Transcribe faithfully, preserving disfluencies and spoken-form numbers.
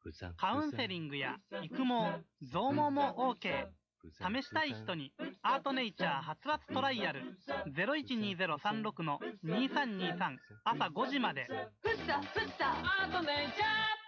カウンセリングや育毛、増毛も OK。試したい人にアートネイチャー発圧トライアル ゼロいちにゼロさんろくのにさんにさん朝ごじまで。フッサフッサアートネイチャー